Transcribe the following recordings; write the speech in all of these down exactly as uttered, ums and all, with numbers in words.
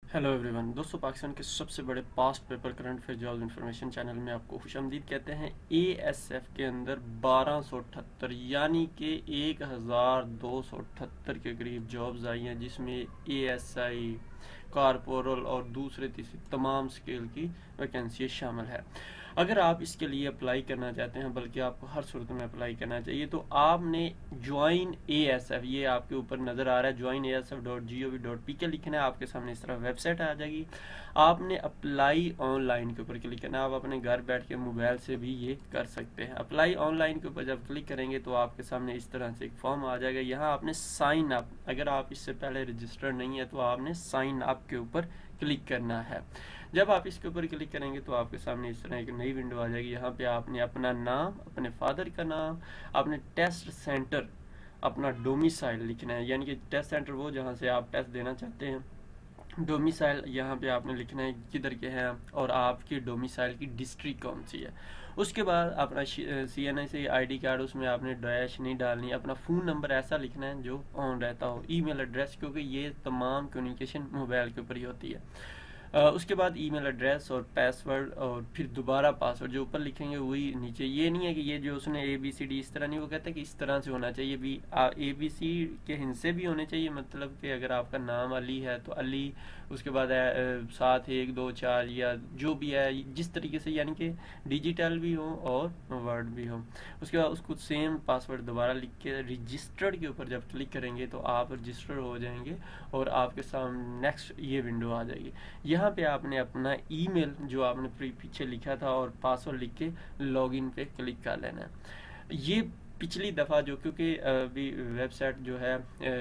Hello everyone दोस्तों, पाकिस्तान के सबसे बड़े past paper current affair job information channel में आपको खुशामदीद कहते हैं। एएसएफ के अंदर बारह सौ अठहत्तर यानी कि एक हज़ार दो सौ अठहत्तर के करीब जॉब्स आई हैं, जिसमें एएसआई, कारपोरल और दूसरे तीसरे तमाम स्केल की वैकेंसी शामिल है। अगर आप इसके लिए अप्लाई करना चाहते हैं, बल्कि आपको हर सूरत में अप्लाई करना चाहिए, तो आपने ज्वाइन ए एस एफ, ये आपके ऊपर नज़र आ रहा है, join A S F dot G O V dot P K लिखना है। आपके सामने इस तरह वेबसाइट आ जाएगी। आपने अप्लाई ऑनलाइन के ऊपर क्लिक करना है। आप अपने घर बैठ के मोबाइल से भी ये कर सकते हैं। अप्लाई ऑनलाइन के ऊपर जब क्लिक करेंगे तो आपके सामने इस तरह से एक फॉर्म आ जाएगा। यहाँ आपने साइन अप, अगर आप इससे पहले रजिस्टर्ड नहीं है तो आपने साइन अप के ऊपर क्लिक करना है। जब आप इसके ऊपर क्लिक करेंगे तो आपके सामने इस तरह एक नई विंडो आ जाएगी। यहाँ पे आपने अपना नाम, अपने फादर का नाम, अपने टेस्ट सेंटर, अपना डोमिसाइल लिखना है, यानी कि टेस्ट सेंटर वो जहाँ से आप टेस्ट देना चाहते हैं। डोमिसाइल यहाँ पे आपने लिखना है किधर के हैं और आपकी डोमिसाइल की डिस्ट्रिक्ट कौन सी है। उसके बाद अपना C N I C I D card, उसमें आपने डैश नहीं डालनी। अपना फ़ोन नंबर ऐसा लिखना है जो ऑन रहता हो। ईमेल एड्रेस, क्योंकि ये तमाम कम्युनिकेशन मोबाइल के ऊपर ही होती है। अ, उसके बाद ईमेल एड्रेस और पासवर्ड, और फिर दोबारा पासवर्ड जो ऊपर लिखेंगे वही नीचे। ये नहीं है कि ये जो उसने ए बी सी डी इस तरह नहीं, वो कहता है कि इस तरह से होना चाहिए भी। ए बी सी के हिस्से भी होने चाहिए, मतलब कि अगर आपका नाम अली है तो अली, उसके बाद अ, सात एक दो चार या जो भी है जिस तरीके से, यानी कि डिजिटल भी हो और वर्ड भी हो। उसके बाद उसको सेम पासवर्ड दोबारा लिख के रजिस्टर्ड के ऊपर जब क्लिक करेंगे तो आप रजिस्टर हो जाएंगे और आपके सामने नेक्स्ट ये विंडो आ जाएगी। यहाँ पे आपने अपना ईमेल जो आपने पीछे लिखा था और पासवर्ड लिख के लॉगिन पे क्लिक कर लेना है। ये पिछली दफ़ा जो, क्योंकि अभी वेबसाइट जो है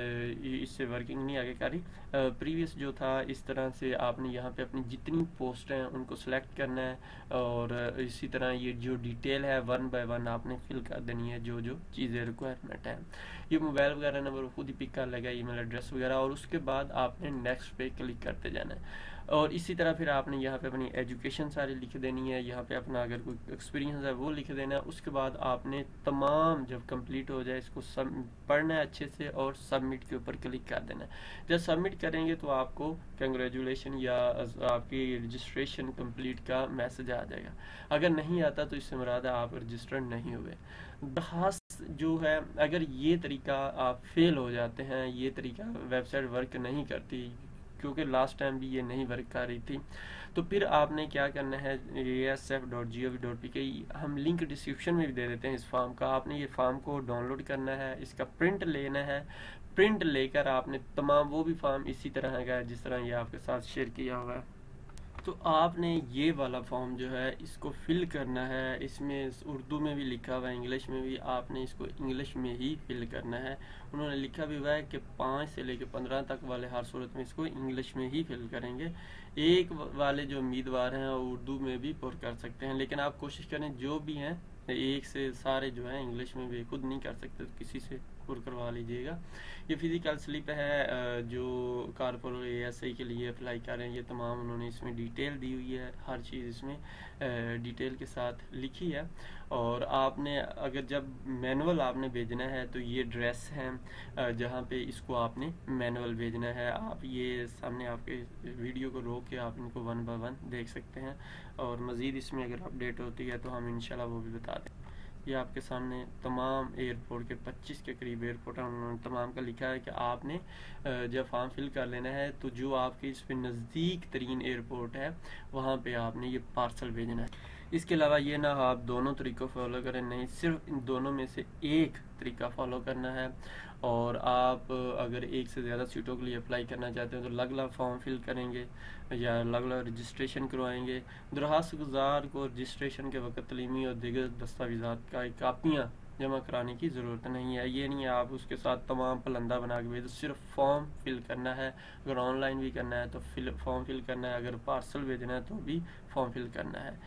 इससे वर्किंग नहीं आगे करी, प्रीवियस जो था इस तरह से आपने यहाँ पे अपनी जितनी पोस्ट हैं उनको सेलेक्ट करना है और इसी तरह ये जो डिटेल है वन बाय वन आपने फिल कर देनी है, जो जो चीज़ें रिक्वायरमेंट है। ये मोबाइल वगैरह नंबर खुद ही पिक कर लेगा, ईमेल एड्रेस वगैरह, और उसके बाद आपने नेक्स्ट पे क्लिक करते जाना है। और इसी तरह फिर आपने यहाँ पे अपनी एजुकेशन सारी लिख देनी है, यहाँ पे अपना अगर कोई एक्सपीरियंस है वो लिख देना है। उसके बाद आपने तमाम जब कंप्लीट हो जाए इसको सब पढ़ना है अच्छे से और सबमिट के ऊपर क्लिक कर देना है। जब सबमिट करेंगे तो आपको कंग्रेचुलेशन या आपकी रजिस्ट्रेशन कंप्लीट का मैसेज आ जाएगा। अगर नहीं आता तो इससे मुराद है आप रजिस्टर्ड नहीं हुए। दरखास्त जो है, अगर ये तरीका आप फेल हो जाते हैं, ये तरीका वेबसाइट वर्क नहीं करती, क्योंकि लास्ट टाइम भी ये नहीं वर्क कर रही थी, तो फिर आपने क्या करना है, A S F dot G O V dot P K हम लिंक डिस्क्रिप्शन में भी दे देते हैं इस फॉर्म का। आपने ये फॉर्म को डाउनलोड करना है, इसका प्रिंट लेना है। प्रिंट लेकर आपने तमाम वो भी फॉर्म इसी तरह का है जिस तरह ये आपके साथ शेयर किया हुआ है, तो आपने ये वाला फॉर्म जो है इसको फिल करना है। इसमें उर्दू में भी लिखा हुआ है, इंग्लिश में भी, आपने इसको इंग्लिश में ही फिल करना है। उन्होंने लिखा भी हुआ है कि पाँच से लेकर पंद्रह तक वाले हर सूरत में इसको इंग्लिश में ही फिल करेंगे। एक वाले जो उम्मीदवार हैं वो उर्दू में भी पुर कर सकते हैं, लेकिन आप कोशिश करें जो भी हैं एक से सारे जो है इंग्लिश में भी, खुद नहीं कर सकते तो किसी से पुर करवा लीजिएगा। ये फिजिकल स्लिप है जो कारपोरेट ए एस आई के लिए अप्लाई कर रहे हैं, ये तमाम उन्होंने इसमें डिटेल दी हुई है, हर चीज़ इसमें डिटेल के साथ लिखी है। और आपने अगर जब मैनुअल आपने भेजना है तो ये ड्रेस है जहाँ पे इसको आपने मैनुअल भेजना है। आप ये सामने आपके वीडियो को रोक के आप इनको वन बाय वन देख सकते हैं, और मज़ीद इसमें अगर अपडेट होती है तो हम इंशाल्लाह वो भी बता दें। ये आपके सामने तमाम एयरपोर्ट के पच्चीस के करीब एयरपोर्ट है, उन्होंने तमाम का लिखा है कि आपने जब फॉर्म फिल कर लेना है तो जो आपके इस पे नज़दीक तरीन एयरपोर्ट है वहाँ पे आपने ये पार्सल भेजना है। इसके अलावा ये ना आप दोनों तरीक़ों फॉलो करें, नहीं सिर्फ इन दोनों में से एक तरीका फॉलो करना है। और आप अगर एक से ज़्यादा सीटों के लिए अप्लाई करना चाहते हैं तो अलग अलग फॉर्म फिल करेंगे या अलग अलग रजिस्ट्रेशन करवाएंगे। दरखास्त गुजार को रजिस्ट्रेशन के वक्त तलीमी और दीगर दस्तावेज़ात का कापियाँ जमा कराने की ज़रूरत नहीं है। ये नहीं है आप उसके साथ तमाम पलंदा बना के भेजो, सिर्फ फॉर्म फिल करना है। अगर ऑनलाइन भी करना है तो फिल फॉर्म फिल करना है, अगर पार्सल भेजना है तो भी फॉर्म फिल करना है।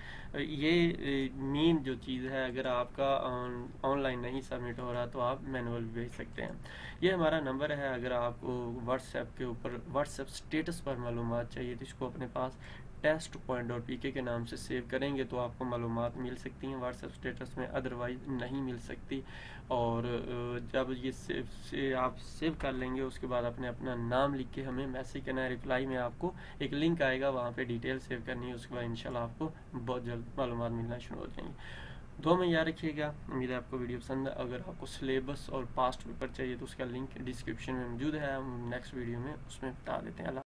ये मेन जो चीज़ है, अगर आपका ऑनलाइन नहीं सबमिट हो रहा तो आप मैनुअल भेज सकते हैं। ये हमारा नंबर है, अगर आपको व्हाट्सएप के ऊपर व्हाट्सएप स्टेटस पर मालूमात चाहिए तो इसको अपने पास test point dot P K के नाम से सेव करेंगे तो आपको मालूमात मिल सकती हैं व्हाट्सएप स्टेटस में, अदरवाइज नहीं मिल सकती। और जब ये सेव से आप सेव कर लेंगे उसके बाद अपने अपना नाम लिख के हमें मैसेज करना है। रिप्लाई में आपको एक लिंक आएगा, वहाँ पे डिटेल सेव करनी है। उसके बाद इंशाल्लाह आपको बहुत जल्द मालूमात मिलना शुरू हो जाएंगी। दो में याद रखिएगा। उम्मीद है आपको वीडियो पसंद है। अगर आपको सिलेबस और पास्ट पेपर चाहिए तो उसका लिंक डिस्क्रिप्शन में मौजूद है, हम नेक्स्ट वीडियो में उसमें बता देते हैं।